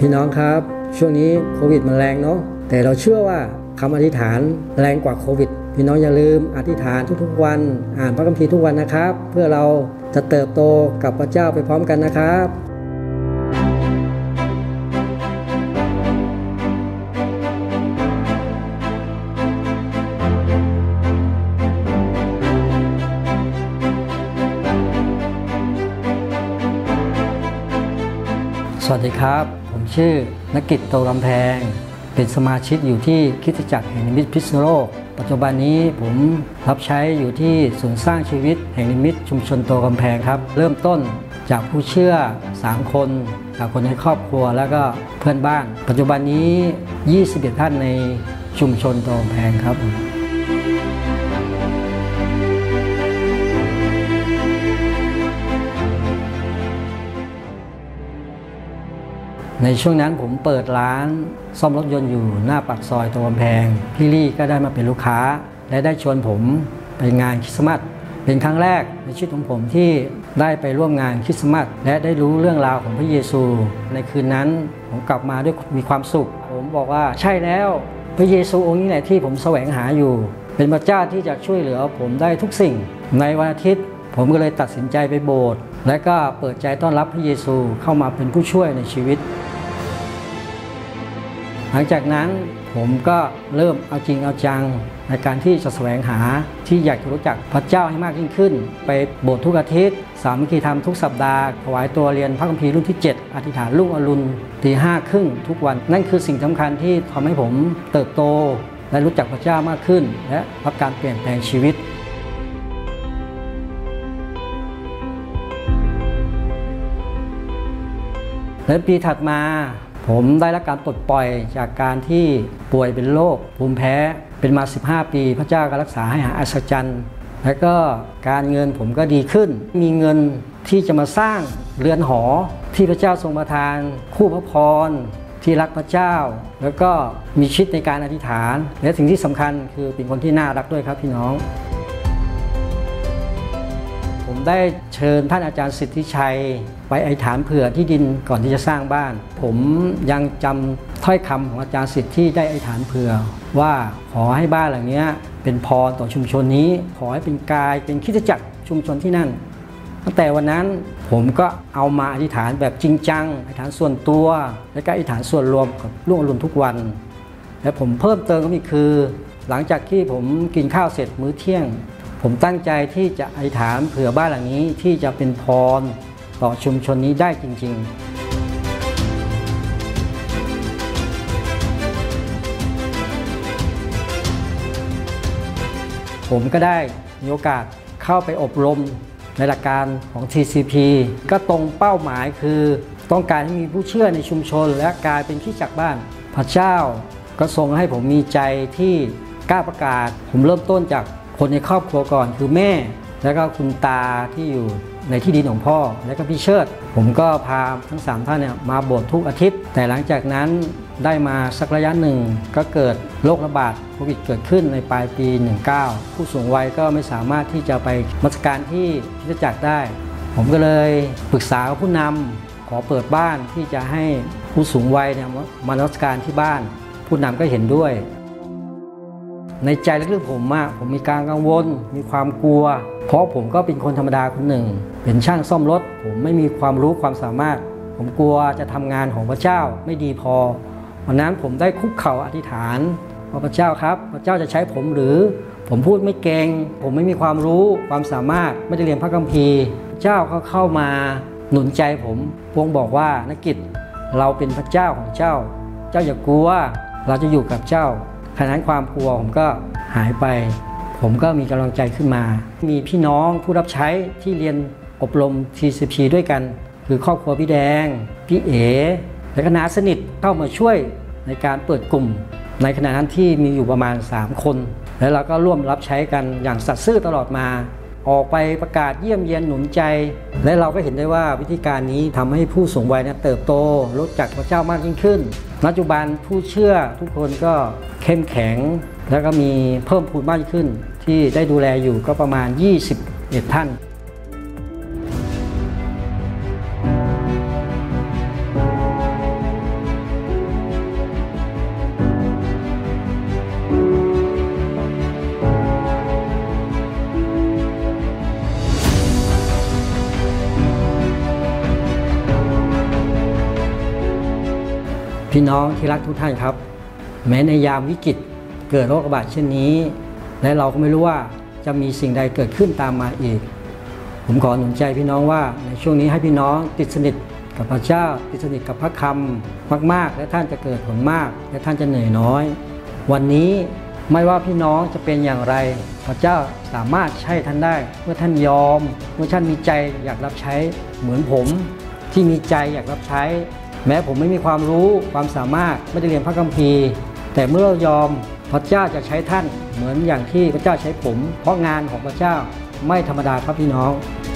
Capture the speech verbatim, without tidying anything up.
พี่น้องครับช่วงนี้โควิดมันแรงเนาะแต่เราเชื่อว่าคำอธิษฐานแรงกว่าโควิดพี่น้องอย่าลืมอธิษฐานทุกๆวันอ่านพระคัมภีร์ทุกวันนะครับเพื่อเราจะเติบโตกับพระเจ้าไปพร้อมกันนะครับสวัสดีครับผมชื่อนักกิจโตกำแพงเป็นสมาชิกอยู่ที่คริสตจักรแห่งนิมิตพิษณุโลกปัจจุบันนี้ผมรับใช้อยู่ที่ศูนย์สร้างชีวิตแห่งนิมิตชุมชนโตกำแพงครับเริ่มต้นจากผู้เชื่อสามคนจากคนในครอบครัวแล้วก็เพื่อนบ้านปัจจุบันนี้ยี่สิบเอ็ดท่านในชุมชนโตกำแพงครับในช่วงนั้นผมเปิดร้านซ่อมรถยนต์อยู่หน้าปากซอยโตกำแพงพี่ลี่ก็ได้มาเป็นลูกค้าและได้ชวนผมไปงานคริสต์มาสเป็นครั้งแรกในชีวิตของผมที่ได้ไปร่วมงานคริสต์มาสและได้รู้เรื่องราวของพระเยซูในคืนนั้นผมกลับมาด้วยมีความสุขผมบอกว่าใช่แล้วพระเยซูองค์นี้แหละที่ผมแสวงหาอยู่เป็นพระเจ้าที่จะช่วยเหลือผมได้ทุกสิ่งในวันอาทิตย์ผมก็เลยตัดสินใจไปโบสถ์และก็เปิดใจต้อนรับพระเยซูเข้ามาเป็นผู้ช่วยในชีวิตหลังจากนั้นผมก็เริ่มเอาจริงเอาจังในการที่จะแสวงหาที่อยากจะรู้จักพระเจ้าให้มากยิ่งขึ้นไปโบสถ์ทุกอาทิตย์สามัคคีธรรมทุกสัปดาห์ถวายตัวเรียนพระคัมภีร์รุ่นที่เจ็ดอธิษฐานรุ่งอรุณตีห้าครึ่งทุกวันนั่นคือสิ่งสำคัญที่ทำให้ผมเติบโตและรู้จักพระเจ้ามากขึ้นและรับการเปลี่ยนแปลงชีวิตและปีถัดมาผมได้รับการปลดปล่อยจากการที่ป่วยเป็นโรคภูมิแพ้เป็นมาสิบห้าปีพระเจ้าก็รักษาให้หายอัศจรรย์และก็การเงินผมก็ดีขึ้นมีเงินที่จะมาสร้างเรือนหอที่พระเจ้าทรงประทานคู่พระพรที่รักพระเจ้าแล้วก็มีชีวิตในการอธิษฐานและสิ่งที่สำคัญคือเป็นคนที่น่ารักด้วยครับพี่น้องผมได้เชิญท่านอาจารย์สิทธิชัยไปอธิษฐานเผื่อที่ดินก่อนที่จะสร้างบ้านผมยังจำถ้อยคำของอาจารย์สิทธิที่ได้อธิษฐานเผื่อว่าขอให้บ้านหลังนี้เป็นพรต่อชุมชนนี้ขอให้เป็นกายเป็นคริสตจักรชุมชนที่นั่นตั้งแต่วันนั้นผมก็เอามาอธิษฐานแบบจริงจังอธิษฐานส่วนตัวและก็อธิษฐานส่วนรวมกับรุ่งอรุณทุกวันและผมเพิ่มเติมก็มีคือหลังจากที่ผมกินข้าวเสร็จมื้อเที่ยงผมตั้งใจที่จะอธิษฐานเผื่อบ้านหลังนี้ที่จะเป็นพรต่อชุมชนนี้ได้จริงๆผมก็ได้มีโอกาสเข้าไปอบรมในหลักการของ ที ซี พี ก็ตรงเป้าหมายคือต้องการให้มีผู้เชื่อในชุมชนและกลายเป็นคริสตจักรบ้านพระเจ้าก็ทรงให้ผมมีใจที่กล้าประกาศผมเริ่มต้นจากคนในครอบครัวก่อนคือแม่แล้วก็คุณตาที่อยู่ในที่ดินของพ่อและก็พี่เชิดผมก็พาทั้งสามท่านเนี่ยมาโบสถ์ทุกอาทิตย์แต่หลังจากนั้นได้มาสักระยะหนึ่งก็เกิดโรคระบาดโควิดเกิดขึ้นในปลายปีสิบเก้าผู้สูงวัยก็ไม่สามารถที่จะไปนมัสการที่คริสตจักรได้ผมก็เลยปรึกษากับผู้นำขอเปิดบ้านที่จะให้ผู้สูงวัยเนี่ยมานมัสการที่บ้านผู้นำก็เห็นด้วยในใจลึกๆผมอะผมมีการกังวลมีความกลัวเพราะผมก็เป็นคนธรรมดาคนหนึ่งเป็นช่างซ่อมรถผมไม่มีความรู้ความสามารถผมกลัวจะทำงานของพระเจ้าไม่ดีพอวันนั้นผมได้คุกเข่าอธิษฐานว่าพระเจ้าครับพระเจ้าจะใช้ผมหรือผมพูดไม่เก่งผมไม่มีความรู้ความสามารถไม่ได้เรียนพระคัมภีร์พระเจ้าก็เข้ามาหนุนใจผมพงบอกว่านักกิจเราเป็นพระเจ้าของเจ้าเจ้าอย่ากลัวเราจะอยู่กับเจ้าขณะนั้นความกลัวผมก็หายไปผมก็มีกำลังใจขึ้นมามีพี่น้องผู้รับใช้ที่เรียนอบรม ที ซี พี ด้วยกันคือครอบครัวพี่แดงพี่เอ๋และคณะสนิทเข้ามาช่วยในการเปิดกลุ่มในขณะนั้นที่มีอยู่ประมาณสามคนแล้วเราก็ร่วมรับใช้กันอย่างสัตย์ซื่อตลอดมาออกไปประกาศเยี่ยมเยียนหนุนใจและเราก็เห็นได้ว่าวิธีการนี้ทำให้ผู้สูงวัยเนี่ยเติบโตรู้จักพระเจ้ามากยิ่งขึ้นปัจจุบันผู้เชื่อทุกคนก็เข้มแข็งแล้วก็มีเพิ่มพูนมากขึ้นที่ได้ดูแลอยู่ก็ประมาณยี่สิบเอ็ดท่านคพี่น้องที่รักทุกท่านครับแม้ในยามวิกฤตเกิดโรคระบาดเช่นนี้และเราก็ไม่รู้ว่าจะมีสิ่งใดเกิดขึ้นตามมาอีกผมขอหนุนใจพี่น้องว่าในช่วงนี้ให้พี่น้องติดสนิทกับพระเจ้าติดสนิทกับพระคำมากๆและท่านจะเกิดผลมากและท่านจะเหนื่อยน้อยวันนี้ไม่ว่าพี่น้องจะเป็นอย่างไรพระเจ้าสามารถใช้ท่านได้เมื่อท่านยอมเมื่อท่านมีใจอยากรับใช้เหมือนผมที่มีใจอยากรับใช้แม้ผมไม่มีความรู้ความสามารถไม่ได้เรียนพระคัมภีร์แต่เมื่อเรายอมพระเจ้าจะใช้ท่านเหมือนอย่างที่พระเจ้าใช้ผมเพราะงานของพระเจ้าไม่ธรรมดาครับพี่น้อง